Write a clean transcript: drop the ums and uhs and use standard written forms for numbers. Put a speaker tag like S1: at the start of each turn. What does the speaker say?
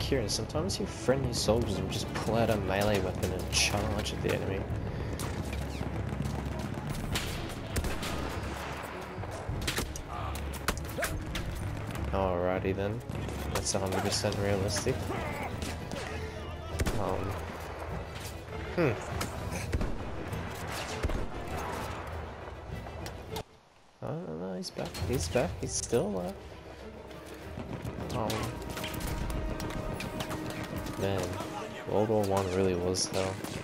S1: curious. Sometimes your friendly soldiers will just pull out a melee weapon and charge at the enemy. Alrighty then. That's 100% realistic. Oh no, he's back. He's back. He's still alive. Man, World War I really was hell.